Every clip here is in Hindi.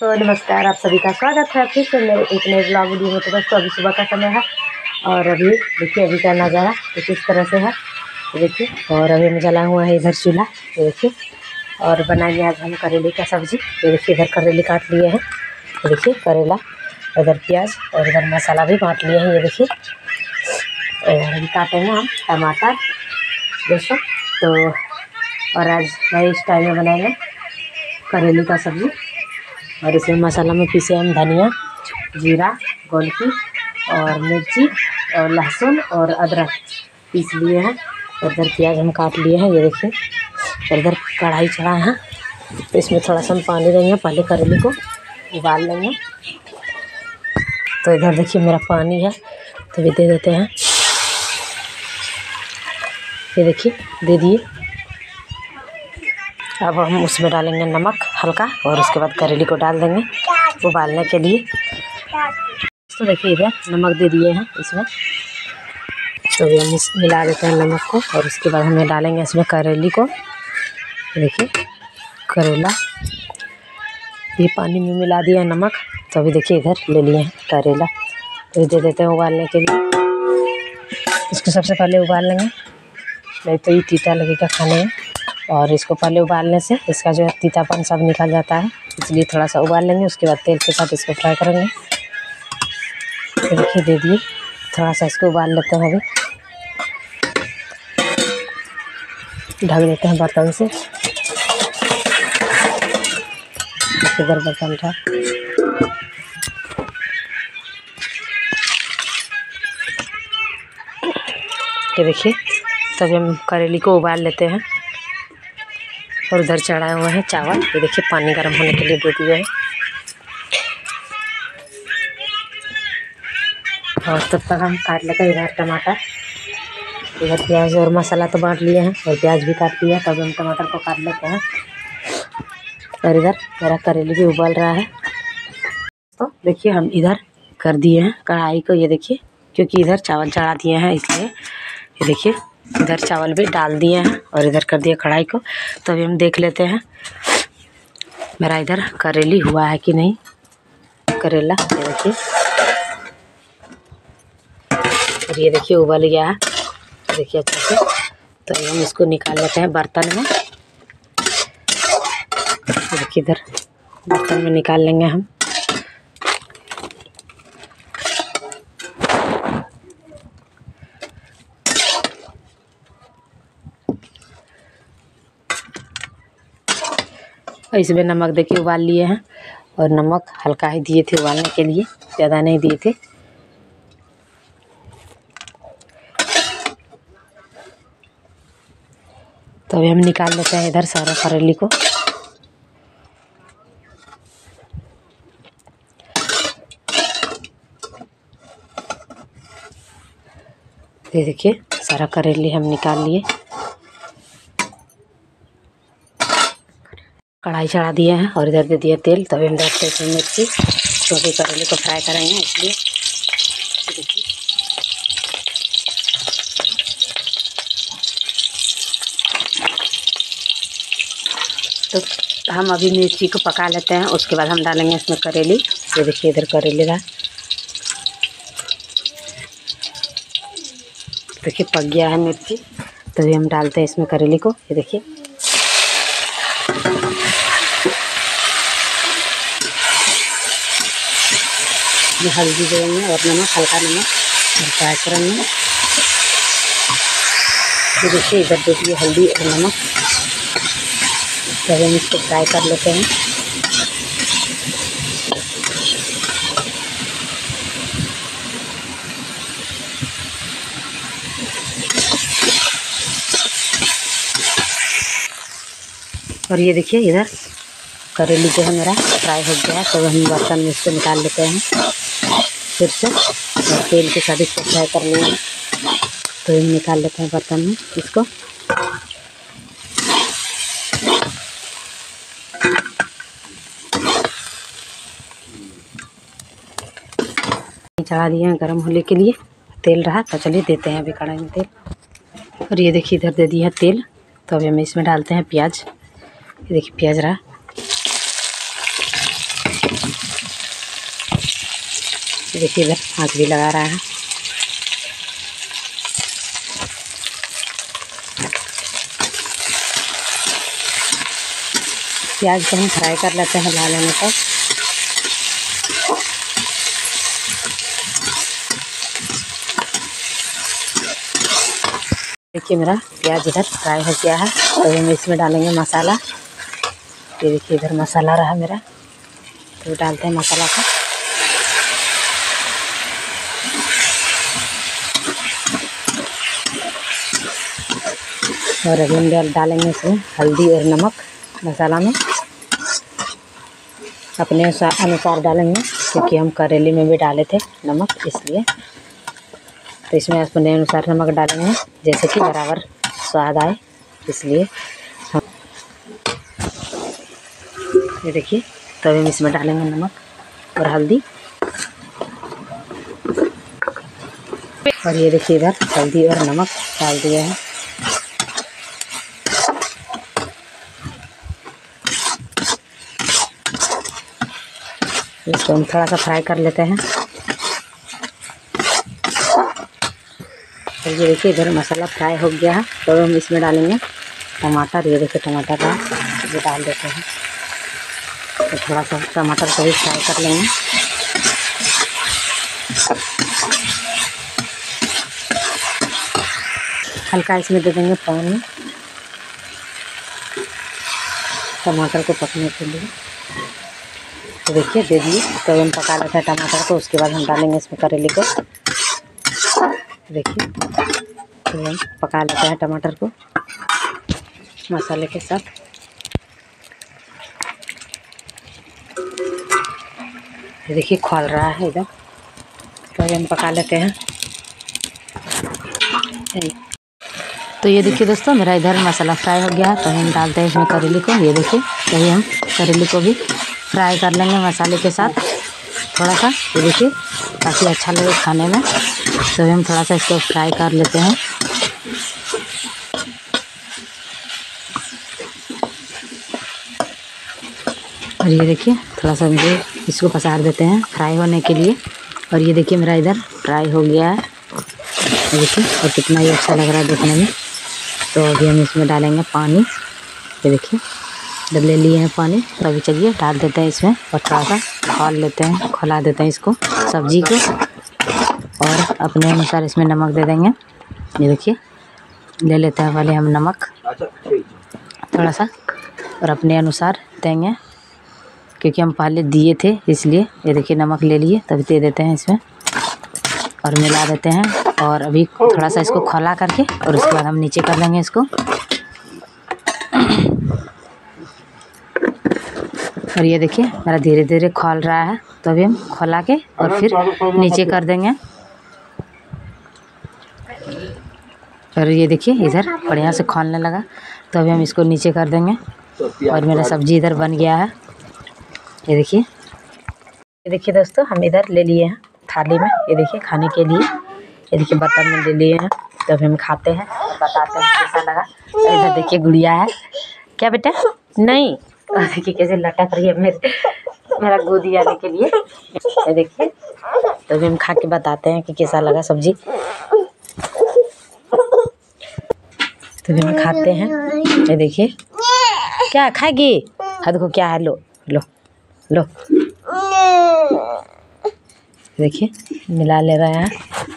तो नमस्कार, आप सभी का स्वागत है फिर से मेरे एक नए ब्लॉग वीडियो में। तो दोस्तों अभी सुबह का समय है और अभी देखिए अभी का नज़ारा कुछ इस तरह से है। तो देखिए और अभी हम जला हुआ है इधर चूल्हा। ये देखिए और बनाएंगे आज हम करेले का सब्ज़ी। ये देखिए इधर करेले काट लिए हैं। तो देखिए करेला, इधर प्याज और इधर मसाला भी बाँट लिए हैं। ये देखिए और अभी काटेंगे हम टमाटर दोस्तों। तो और आज नए स्टाइल में बनाएंगे करेले का सब्ज़ी। और इसमें मसाला में पीसे हम धनिया, जीरा, गोलकी और मिर्ची और लहसुन और अदरक पीस लिए हैं। और इधर प्याज हम काट लिए हैं। ये देखिए और इधर कढ़ाई चढ़ा है। तो इसमें थोड़ा सा हम पानी देंगे, पहले करेले को उबाल लेंगे। तो इधर देखिए मेरा पानी है तो भी दे देते हैं। ये देखिए दे दिए। अब हम उसमें डालेंगे नमक हल्का और उसके बाद करेले को डाल देंगे उबालने के लिए। तो देखिए इधर नमक दे दिए हैं इसमें। तो हम मिला देते हैं नमक को और उसके बाद हमें डालेंगे इसमें करेले को। देखिए करेला ये पानी में मिला दिया नमक। तो अभी देखिए इधर ले लिए हैं करेला। तो दे देते हैं उबालने के लिए। इसको सबसे पहले उबाल लेंगे, नहीं तो ये तीता लगेगा खाने में। और इसको पहले उबालने से इसका जो है तीतापन सब निकल जाता है, इसलिए थोड़ा सा उबाल लेंगे। उसके बाद तेल के साथ इसको फ्राई करेंगे। तो देखिए दे दिए, थोड़ा सा इसको उबाल लेते हैं। अभी ढक देते हैं बर्तन से। इधर बर्तन था। ये देखिए तभी हम करेले को उबाल लेते हैं। और उधर चढ़ाए हुए हैं चावल। ये देखिए पानी गर्म होने के लिए दे दिए हैं। और तब तक हम काट लेते हैं इधर टमाटर, इधर प्याज और मसाला तो बांट लिए हैं और प्याज भी काट लिया। तब हम टमाटर को काट लेते हैं। और इधर मेरा करेले भी उबाल रहा है। तो देखिए हम इधर कर दिए हैं कढ़ाई को। ये देखिए क्योंकि इधर चावल चढ़ा दिए हैं इसलिए। ये देखिए इधर चावल भी डाल दिए हैं और इधर कर दिया कढ़ाई को। तो अभी हम देख लेते हैं मेरा इधर करेली हुआ है कि नहीं। करेला ये देखिए और ये देखिए उबल गया है देखिए अच्छे से। तो हम इसको निकाल लेते हैं बर्तन में। देखिए इधर बर्तन में निकाल लेंगे हम। इसमें नमक देखिए उबाल लिए हैं और नमक हल्का ही दिए थे उबालने के लिए, ज़्यादा नहीं दिए थे। तो अभी हम निकाल लेते हैं इधर सारा करेले को। ये देखिए सारा करेले हम निकाल लिए। कढ़ाई चढ़ा दिया है और इधर दे दिया तेल। तभी हम डालते हैं मिर्ची, क्योंकि करेले को फ्राई करेंगे इसलिए। देखिए तो हम अभी मिर्ची को पका लेते हैं, उसके बाद हम डालेंगे इसमें करेले। ये देखिए इधर करेले का देखिए पक गया है मिर्ची। तभी हम डालते हैं इसमें करेले को। ये देखिए हल्दी देंगे और नमक, हल्का नमक और फ्राई करेंगे। तो देखिए इधर दे दिए हल्दी और नमक। तभी हम इसको फ्राई कर लेते हैं। और ये देखिए इधर करेली जो है मेरा फ्राई हो गया है। तो हम बर्तन में इसको निकाल लेते हैं फिर से और तेल के साथ इसको फ्राई कर लेंगे। तो हम निकाल लेते हैं बर्तन में इसको। चढ़ा दिए हैं गर्म होने के लिए, तेल रहा तो चलिए देते हैं अभी कढ़ाई में तेल। और ये देखिए इधर दे दिया तेल। तो अभी हम इसमें डालते हैं प्याज। ये देखिए प्याज रहा। देखिए इधर आँच भी लगा रहा है। प्याज को हम फ्राई कर लेते हैं लाल होने तक। देखिए मेरा प्याज इधर फ्राई हो गया है, तो हम इसमें डालेंगे मसाला। ये देखिए इधर मसाला रहा मेरा, तो डालते हैं मसाला को। और अभी हम डालेंगे इसमें हल्दी और नमक मसाला में अपने अनुसार डालेंगे, क्योंकि हम करेली में भी डाले थे नमक, इसलिए तो इसमें अपने अनुसार नमक डालेंगे, जैसे कि बराबर स्वाद आए, इसलिए हम ये देखिए। तो हम इसमें डालेंगे नमक और हल्दी। और ये देखिए इधर हल्दी और नमक डाल दिया है। इसको हम थोड़ा सा फ्राई कर लेते हैं। और ये देखिए इधर मसाला फ्राई हो गया है, तो हम इसमें डालेंगे टमाटर। ये देखिए टमाटर का ये डाल देते हैं, तो थोड़ा सा टमाटर को भी फ्राई कर लेंगे। हल्का इसमें दे देंगे पानी टमाटर को पकने के लिए। तो देखिए दे दिए। तो हम पका लेते हैं टमाटर को, उसके बाद हम डालेंगे इसमें करेले को। देखिए तो हम पका लेते हैं टमाटर को मसाले के साथ। ये देखिए खौल रहा है इधर, तो हम पका लेते हैं। तो ये देखिए दोस्तों मेरा इधर मसाला फ्राई हो गया है, तो हम डालते हैं इसमें करेले को। ये देखिए तो हम करेले को भी फ्राई कर लेंगे मसाले के साथ थोड़ा सा। ये देखिए काफ़ी अच्छा लगे खाने में, तो हम थोड़ा सा इसको फ्राई कर लेते हैं। और ये देखिए थोड़ा सा मुझे इसको पसार देते हैं फ्राई होने के लिए। और ये देखिए मेरा इधर फ्राई हो गया है, देखिए और कितना ही अच्छा लग रहा है देखने में। तो अभी हम इसमें डालेंगे पानी। ये देखिए जब ले लिए हैं पानी, तो अभी चलिए डाल देते हैं इसमें और थोड़ा सा खौल लेते हैं, खौला देते हैं इसको सब्जी को। और अपने अनुसार इसमें नमक दे देंगे। ये देखिए ले लेते हैं पहले हम नमक थोड़ा सा, और अपने अनुसार देंगे, क्योंकि हम पहले दिए थे इसलिए। ये देखिए नमक ले लिए, तभी दे देते हैं इसमें और मिला देते हैं। और अभी थोड़ा सा इसको खौला करके, और उसके बाद हम नीचे कर देंगे इसको। और ये देखिए मेरा धीरे धीरे खौल रहा है, तो अभी हम खौला के और फिर नीचे कर देंगे। और ये देखिए इधर बढ़िया से खौलने लगा, तो अभी हम इसको नीचे कर देंगे। और मेरा सब्जी इधर बन गया है। ये देखिए दोस्तों हम इधर ले लिए हैं थाली में, ये देखिए खाने के लिए। ये देखिए बर्तन में ले लिए हैं, तो अभी हम खाते हैं और बताते हैं कैसा लगा। और इधर देखिए गुड़िया है, क्या बेटा नहीं, और देखिए कैसे लटक रही है मेरा गोदी आने के लिए। ये देखिए तो अभी हम खा के बताते हैं कि कैसा लगा सब्जी। तो अभी हम खाते हैं। ये देखिए क्या खाएगी, हाँ देखो क्या है, लो लो लो। देखिए मिला ले रहे हैं।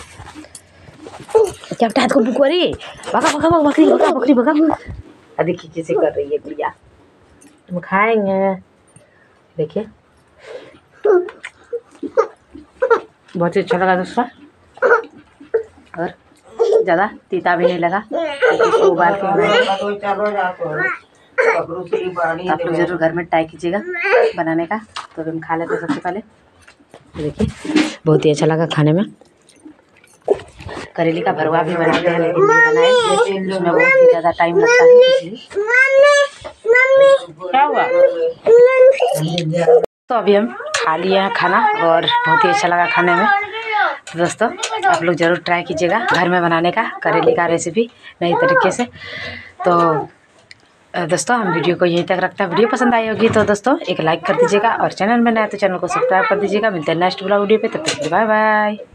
क्या बेटा को बुकरी बका बका बका बकरी बका बकरी बका। देखिए कैसे कर रही है गुड़िया, हम खाएंगे। देखिए बहुत ही अच्छा लगा दोस्तों, और ज़्यादा तीता भी नहीं लगा। इसको उबाल के आप लोग जरूर घर में ट्राई कीजिएगा बनाने का। तो हम खा लेते हैं सबसे पहले। देखिए बहुत ही अच्छा लगा खाने में। करेले का भरवा भी बनाते हैं, लेकिन नहीं बनाए, उसमें बहुत ही ज़्यादा टाइम लगता है, इसलिए। क्या हुआ? तो अभी हम खा लिए हैं खाना, और बहुत ही अच्छा लगा खाने में। तो दोस्तों आप लोग ज़रूर ट्राई कीजिएगा घर में बनाने का करेले का रेसिपी नई तरीके से। तो दोस्तों हम वीडियो को यहीं तक रखते हैं। वीडियो पसंद आई होगी तो दोस्तों एक लाइक कर दीजिएगा और चैनल में नया तो चैनल को सब्सक्राइब कर दीजिएगा। मिलते हैं नेक्स्ट ब्लॉग वीडियो पे, तब तक बाय बाय।